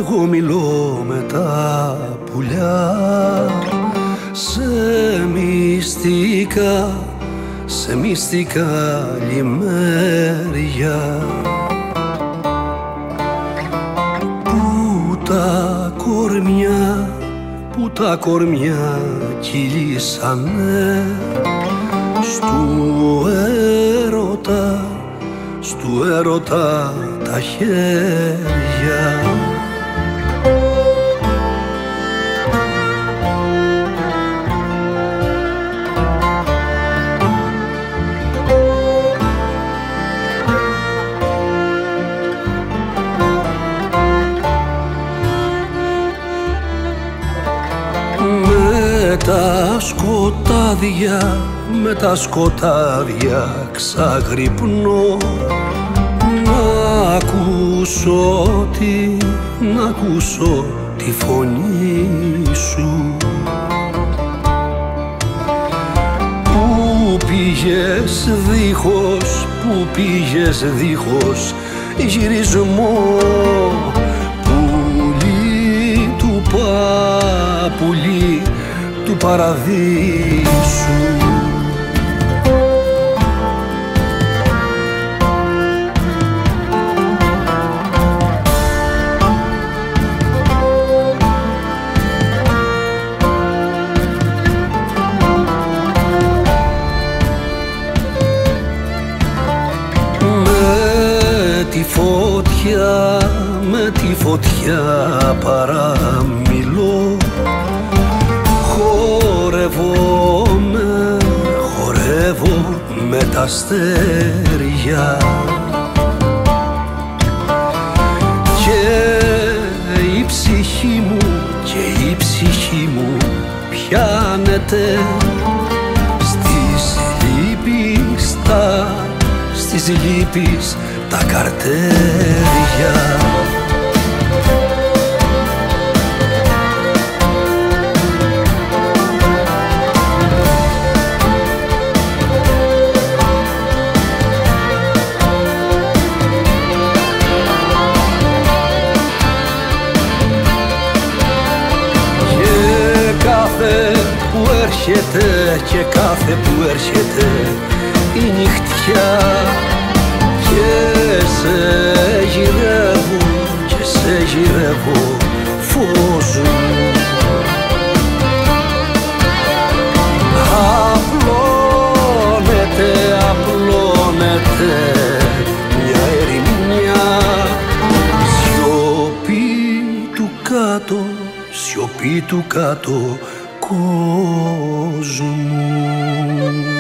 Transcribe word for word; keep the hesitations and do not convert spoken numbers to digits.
εγώ μιλώ με τα πουλιά σε μυστικά, σε μυστικά λιμέρια που τα κορμιά, που τα κορμιά κυλήσανε στου έρωτα, στου έρωτα τα χέρια. Με τα σκοτάδια, με τα σκοτάδια ξαγρυπνώ να ακούσω τη, να ακούσω τη φωνή σου. Πού πήγες δίχως, πού πήγες δίχως γυρισμό, πουλί του πα, πουλί του παραδείσου. Με τη φωτιά, με τη φωτιά παραμιλώ, χορεύω με, χορεύω με τα αστέρια και η ψυχή μου, και η ψυχή μου πιάνεται στις λύπεις τα, στις λύπεις τα καρτέρια. Που έρχεται και κάθε που έρχεται η νυχτιά και σε γυρεύω και σε γυρεύω φως μου. Απλώνεται, απλώνεται μια ερημιά, σιωπή του κάτω, σιωπή του κάτω κόσμου.